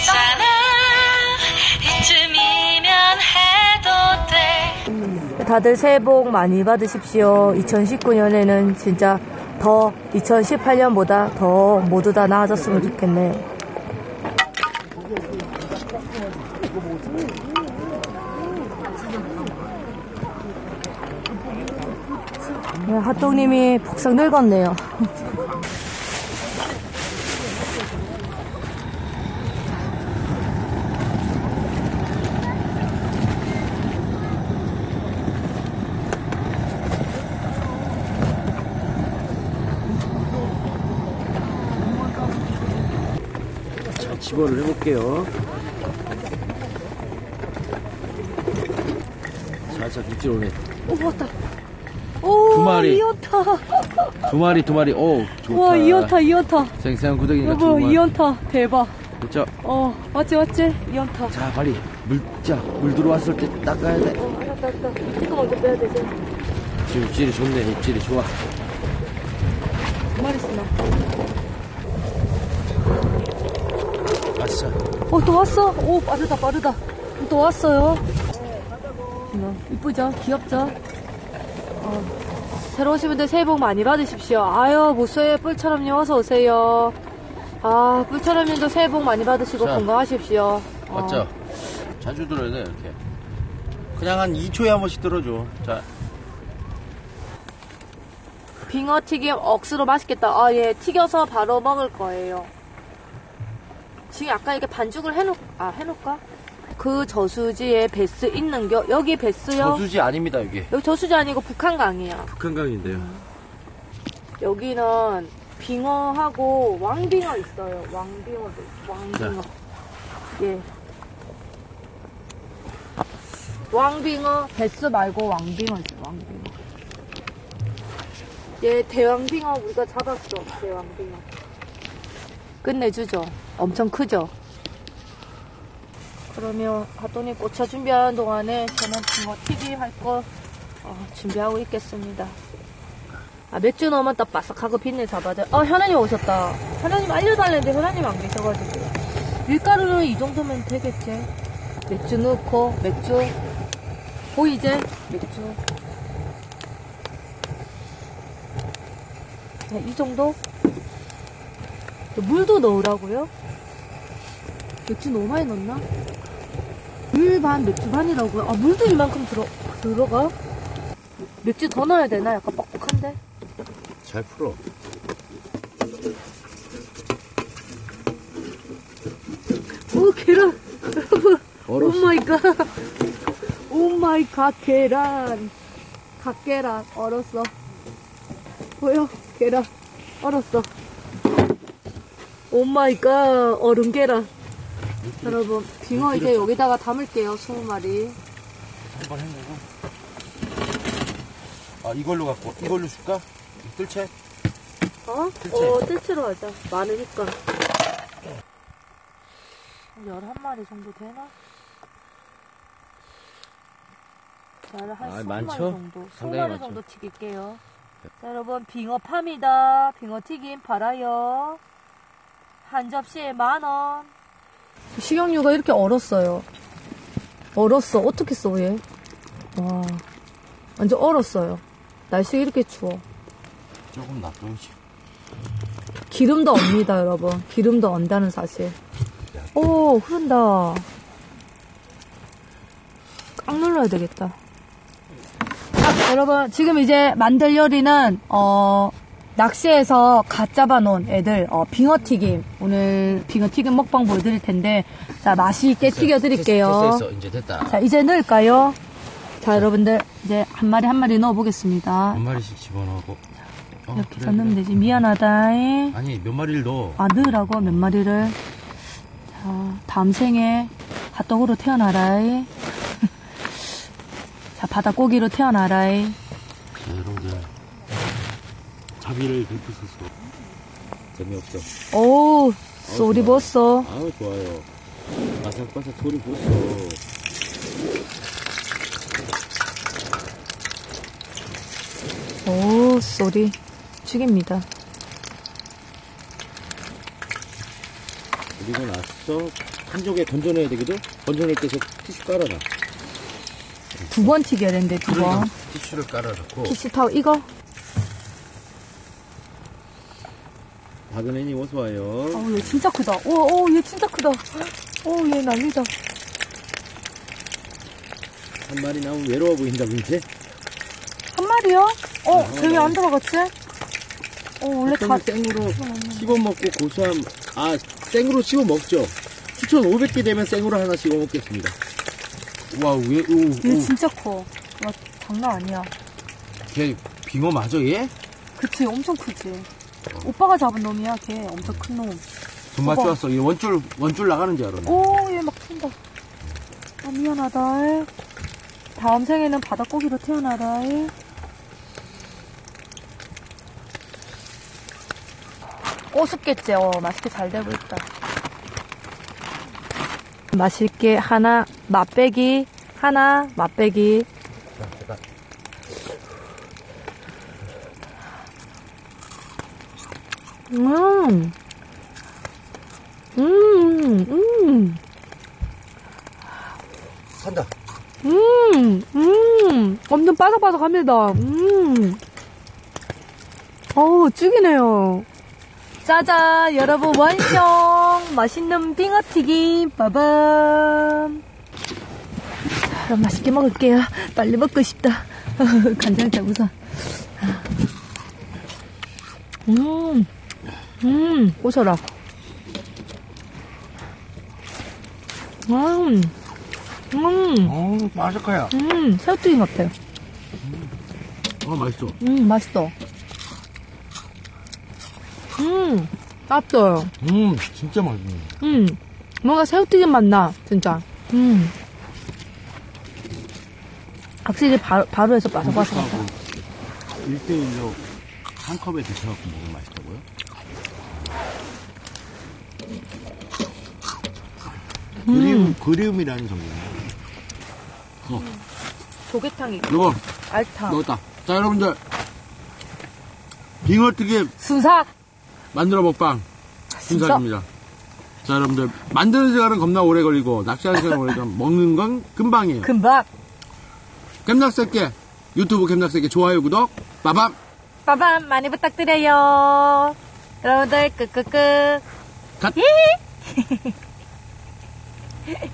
괜찮아 이쯤이면 해도 돼. 다들 새해 복 많이 받으십시오. 2019년에는 진짜 더 2018년보다 더 모두 다 나아졌으면 좋겠네. 핫도그님이 폭삭 늙었네요. 자, 집어를 해볼게요. 살짝 입질 오네. 오, 왔다. 오, 두 마리. 이연타. 두 마리. 오, 좋다. 와, 이연타. 생생한 구덩이니까 여보, 이연타. 대박. 그렇죠? 맞지? 이연타. 자, 빨리. 물 들어왔을 때 닦아야 돼. 알았다. 이거 먼저 빼야 되지. 지금 입질이 좋네. 입질이 좋아. 두 마리 쓰나? 아싸. 또 왔어. 오, 빠르다. 또 왔어요. 이쁘죠? 귀엽죠? 새로 오신 분들 새해 복 많이 받으십시오. 아유, 모소의 뿔처럼님 어서오세요. 뿔처럼님도 새해 복 많이 받으시고 자, 건강하십시오. 맞죠? 자주 들어야 돼, 이렇게. 그냥 한 2초에 한 번씩 들어줘. 자. 빙어튀김 억수로 맛있겠다. 예, 튀겨서 바로 먹을 거예요. 지금 약간 이렇게 반죽을 해놓을까? 그 저수지에 배스 있는겨? 여기 배스요? 저수지 아닙니다, 여기. 여기 저수지 아니고 북한강이야. 북한강인데요. 여기는 빙어하고 왕빙어 있어요. 왕빙어. 자. 예. 왕빙어, 배스 말고 왕빙어 있어요. 왕빙어. 예, 대왕빙어 우리가 잡았어. 대왕빙어. 끝내주죠. 엄청 크죠? 그러면 핫도니 꼬차 준비하는 동안에 저는 빙어 튀김 할 거 준비하고 있겠습니다. 맥주 넣으면 딱 바삭하고 빛내 잡아줘요. 현아님 오셨다. 현아님 알려달랬는데 현아님 안 계셔가지고. 밀가루는 이 정도면 되겠지. 맥주 넣고, 보이지? 맥주. 네, 이 정도? 물도 넣으라고요? 맥주 너무 많이 넣나? 물 반, 맥주 반이라고요? 물도 이만큼 들어가? 맥주 더 넣어야 되나? 약간 뻑뻑한데? 잘 풀어. 오, 계란! 여러분! 얼었어. 오 마이 갓, 계란! 갓계란, 얼었어. 보여? 계란, 얼었어. 오 마이 갓, 얼은 계란. 여러분, 빙어 이제 여기다가 담을게요, 20마리. 한번 해내고. 이걸로 줄까? 뜰채? 뜰채. 뜰채로 하자. 많으니까. 11마리 정도 되나? 한 20마리 많죠? 정도. 상당히 20마리 많죠. 정도 튀길게요. 자, 여러분, 빙어팝니다. 빙어튀김 팔아요. 한 접시에 10,000원. 식용유가 이렇게 얼었어요. 얼었어. 어떻게 써, 얘? 와. 완전 얼었어요. 날씨가 이렇게 추워. 조금 놔둬야지. 기름도 옵니다, 여러분. 기름도 온다는 사실. 오, 흐른다. 꽉 눌러야 되겠다. 자, 여러분, 지금 이제 만들 요리는, 낚시해서 갓 잡아놓은 애들, 빙어튀김. 오늘 빙어튀김 먹방 보여드릴 텐데, 자, 맛있게 튀겨드릴게요. 됐어. 이제 됐다. 자, 이제 넣을까요? 자, 여러분들, 이제 한 마리 넣어보겠습니다. 한 마리씩 집어넣고. 이렇게 해서 넣으면 되지. 미안하다. 아니, 몇 마리를 넣어. 넣으라고, 몇 마리를. 자, 다음 생에 핫도그로 태어나라. 자, 바닷고기로 태어나라. 자, 여러분들. 자비를 베푸소서. 재미없어. 오, 소리 벗어. 아우, 좋아요. 바삭바삭 소리 벗어. 오, 소리 죽입니다. 그리고 나서 한쪽에 건져내야 되거든? 건져낼 때 티슈 깔아놔. 2번 튀겨야 되는데, 2번. 티슈를 깔아놓고. 티슈 타올, 이거? 작은 애니 어서 와요. 얘 진짜 크다. 얘 진짜 크다. 얘 난리다. 한 마리 나오면 외로워 보인다, 근데? 한 마리요? 쟤 왜 안 들어갔지? 원래 다. 생으로 씹어 먹고 고소함, 생으로 씹어 먹죠. 추천 500개 되면 생으로 하나 씹어 먹겠습니다. 와, 얘 진짜 커. 와, 장난 아니야. 걔 빙어 맞아, 얘? 그치, 엄청 크지. 오빠가 잡은 놈이야, 걔. 엄청 큰 놈. 정말 봐봐. 좋았어. 얘 원줄 나가는 줄 알았네. 얘 막 튄다. 미안하다. 다음 생에는 바닷고기로 태어나라. 꼬숩겠지? 맛있게 잘 되고 있다. 맛있게 하나, 맛배기. 하나, 맛배기. 자, 제가. 산다. 엄청 바삭바삭합니다. 죽이네요. 짜잔, 여러분, 완성! 맛있는 빙어튀김, 빠밤. 자, 그럼 맛있게 먹을게요. 빨리 먹고 싶다. 간장장 우선. 고소라. 마스카야. 새우튀김 같아요. 맛있어. 맛있어. 짭어요. 진짜 맛있네. 뭔가 새우튀김 맛나, 진짜. 확실히 바로 해서 바삭바삭하다. 1대1로 한 컵에 드셔갖고 먹으면 맛있다고요? 그리움이라는 성분이에요. 조개탕이 있고, 이거 알탕, 넣었다. 자, 여러분들 빙어튀김 순삭. 만들어 먹방 순삭입니다. 자, 여러분들 만드는 시간은 겁나 오래 걸리고 낚시하는 시간은 오래 걸리고 먹는 건 금방이에요. 금방. 겜낚새끼 유튜브 겜낚새끼 좋아요 구독 빠밤 빠밤 많이 부탁드려요. 여러분들 끄끄끄. 갓.